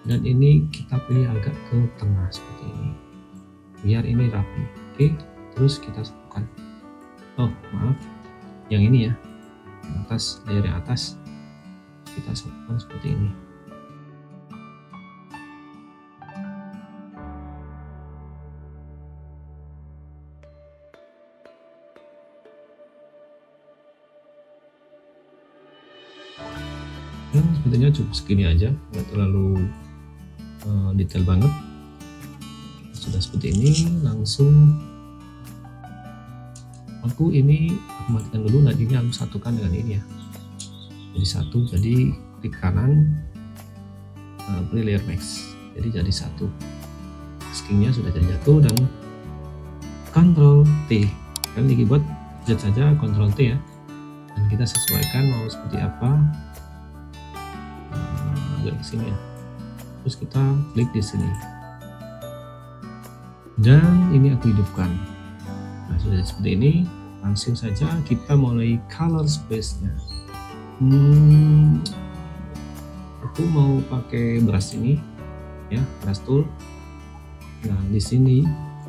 dan ini kita pilih agak ke tengah seperti ini biar ini rapi. Oke, terus kita satukan. Oh maaf, yang ini ya, yang atas, layer yang atas kita satukan seperti ini. Dan sepertinya cukup segini aja, nggak terlalu detail banget. Sudah seperti ini, langsung aku matikan dulu, dan ini aku satukan dengan ini ya, jadi satu. Jadi klik kanan, pilih layer max, jadi satu. Maskingnya sudah jadi jatuh, dan Ctrl T, kan di keyboard Z saja Ctrl T ya, dan kita sesuaikan mau seperti apa. Agak ke sini ya, terus kita klik di sini, dan ini aku hidupkan. Nah sudah seperti ini, langsung saja kita mulai color space nya. Aku mau pakai brush ini ya, brush tool. Nah di sini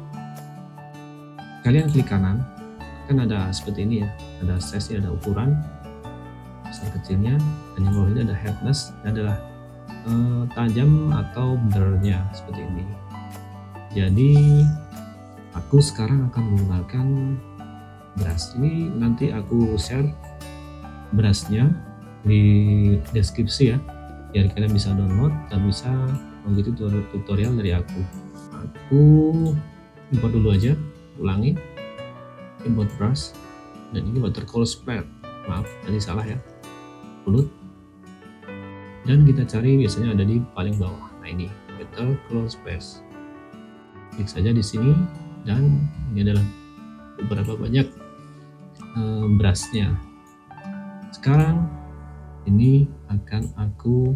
kalian klik kanan, kan ada seperti ini ya, ada size nya, ada ukuran besar kecilnya, dan yang bawah ini ada hardness, adalah tajam atau blurnya seperti ini. Jadi aku sekarang akan menggunakan brush ini, nanti aku share brushnya di deskripsi ya, biar kalian bisa download dan bisa mengikuti tutorial dari aku. Aku import dulu aja, ulangi, import brush, dan ini watercolor spread, maaf tadi salah ya, bulut. Dan kita cari biasanya ada di paling bawah. Nah ini watercolor space, klik saja di sini, dan ini adalah beberapa banyak brushnya. Sekarang ini akan aku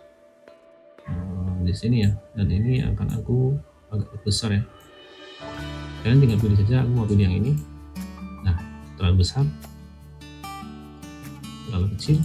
di sini ya, dan ini akan aku agak besar ya. Kalian tinggal pilih saja, aku mau pilih yang ini. Nah terlalu besar, terlalu kecil,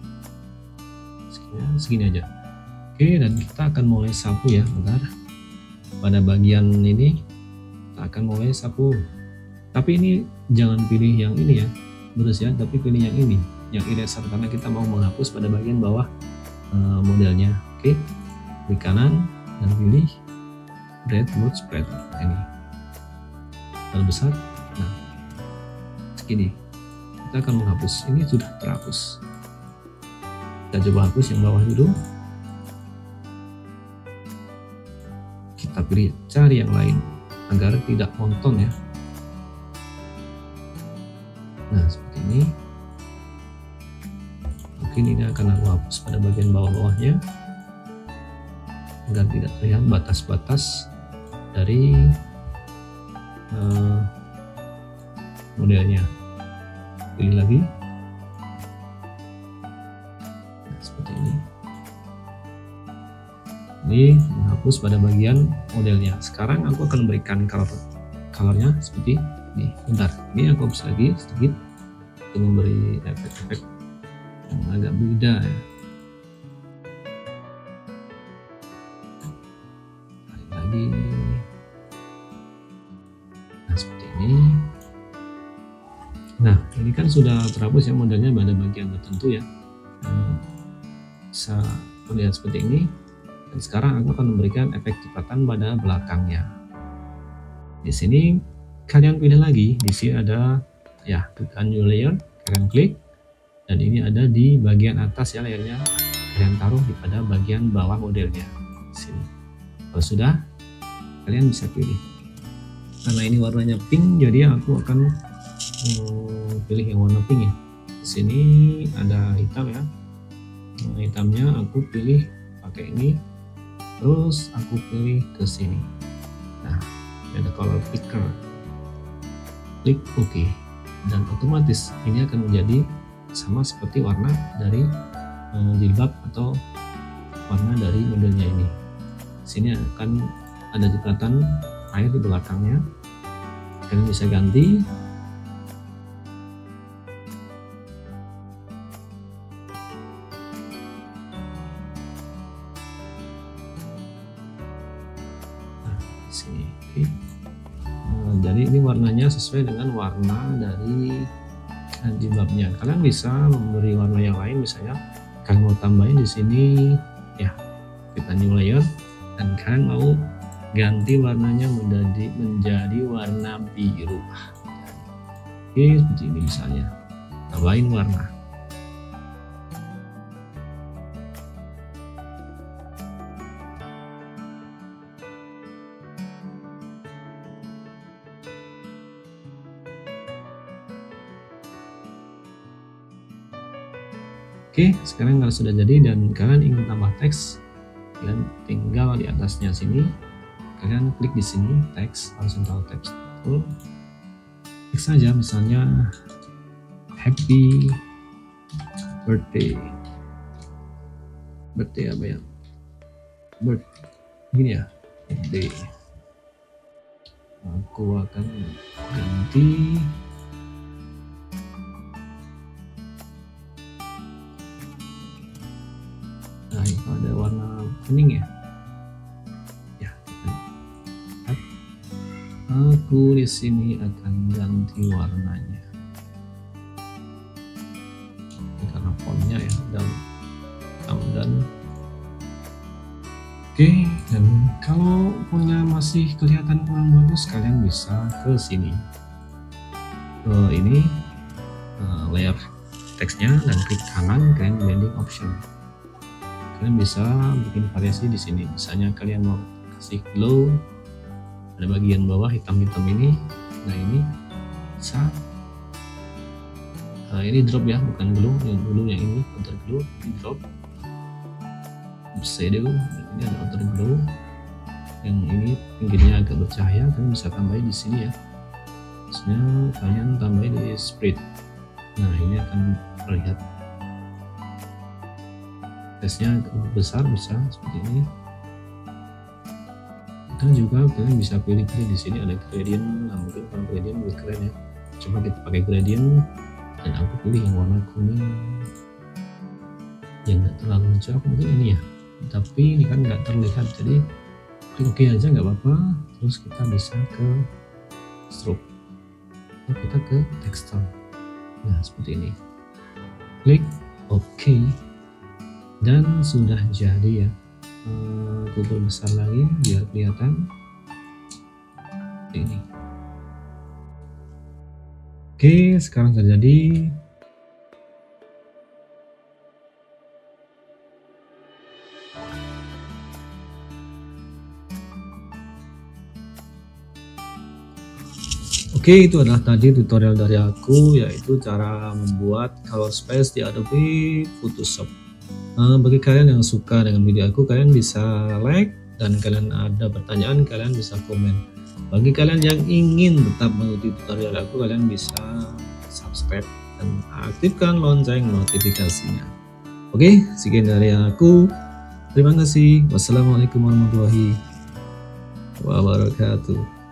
segini aja. Oke, dan kita akan mulai sapu ya, bentar. Pada bagian ini kita akan mulai sapu, tapi ini jangan pilih yang ini ya, terus ya, tapi pilih yang ini, yang eraser, karena kita mau menghapus pada bagian bawah modelnya. Oke, klik kanan dan pilih red mode spread. Nah, ini terlalu besar. Nah segini, kita akan menghapus. Ini sudah terhapus, kita coba hapus yang bawah dulu, kita pilih cari yang lain agar tidak monoton ya. Nah seperti ini, mungkin ini akan aku hapus pada bagian bawah-bawahnya agar tidak terlihat batas-batas dari modelnya. Pilih lagi, nah, seperti ini. Ini menghapus pada bagian modelnya. Sekarang aku akan memberikan colornya seperti ini. Bentar, ini aku hapus lagi sedikit untuk memberi efek-efek yang agak beda ya. Tarik lagi. Nah seperti ini. Nah ini kan sudah terhapus ya modelnya pada bagian tertentu ya. Bisa terlihat seperti ini. Dan sekarang aku akan memberikan efek cipratan pada belakangnya. Di sini kalian pilih lagi, di sini ada ya, klik on new layer, kalian klik, dan ini ada di bagian atas ya layernya, kalian taruh di pada bagian bawah modelnya di sini. Kalau sudah, kalian bisa pilih. Karena ini warnanya pink, jadi aku akan pilih yang warna pink ya. Di sini ada hitam ya. Nah, hitamnya aku pilih pakai ini, terus aku pilih ke sini. Nah ada color picker, klik OK, dan otomatis ini akan menjadi sama seperti warna dari jilbab atau warna dari modelnya ini. Sini akan ada cipratan air di belakangnya, kalian bisa ganti. sini. Oke. Jadi ini warnanya sesuai dengan warna dari jilbabnya. Kalian bisa memberi warna yang lain, misalnya kalian mau tambahin di sini ya, kita new layer, dan kalian mau ganti warnanya menjadi warna biru. Oke, seperti ini misalnya, tambahin warna. Oke, sekarang kalau sudah jadi dan kalian ingin tambah teks, kalian tinggal di atasnya sini, kalian klik di sini teks, horizontal text, klik saja misalnya happy birthday apa ya, gini ya, birthday. Aku akan ganti itu ada warna kuning ya. Aku di sini akan ganti warnanya karena fontnya ya dan oke. Dan kalau fontnya masih kelihatan kurang bagus, kalian bisa ke sini, ke ini layer teksnya, dan klik kanan kalian blending option. Kalian bisa bikin variasi di sini, misalnya kalian mau kasih glow, ada bagian bawah hitam-hitam ini, nah ini bisa ini drop ya, bukan glow, yang dulu yang ini outer glow, ini drop shadow, ini ada outer glow, yang ini pinggirnya agak bercahaya, kalian bisa tambahin di sini ya, misalnya kalian tambahin di spread, nah ini akan terlihat tesnya besar, bisa seperti ini. Dan juga kalian bisa pilih-pilih di sini ada gradient. Nah, mungkin kalau gradient lebih keren ya, coba kita pakai gradient, dan aku pilih yang warna kuning yang nggak terlalu jauh, mungkin ini ya, tapi ini kan nggak terlihat, jadi klik OK aja nggak apa-apa. Terus kita bisa ke stroke, lalu kita ke texture, nah seperti ini, klik OK. Dan sudah jadi ya. Aku perbesar lagi biar kelihatan ini. Oke, sekarang sudah jadi. Oke, itu adalah tadi tutorial dari aku, yaitu cara membuat color space di Adobe Photoshop. Bagi kalian yang suka dengan video aku, kalian bisa like, dan kalian ada pertanyaan kalian bisa komen. Bagi kalian yang ingin tetap mengikuti tutorial aku, kalian bisa subscribe dan aktifkan lonceng notifikasinya. Oke, sekian dari aku. Terima kasih. Wassalamualaikum warahmatullahi wabarakatuh.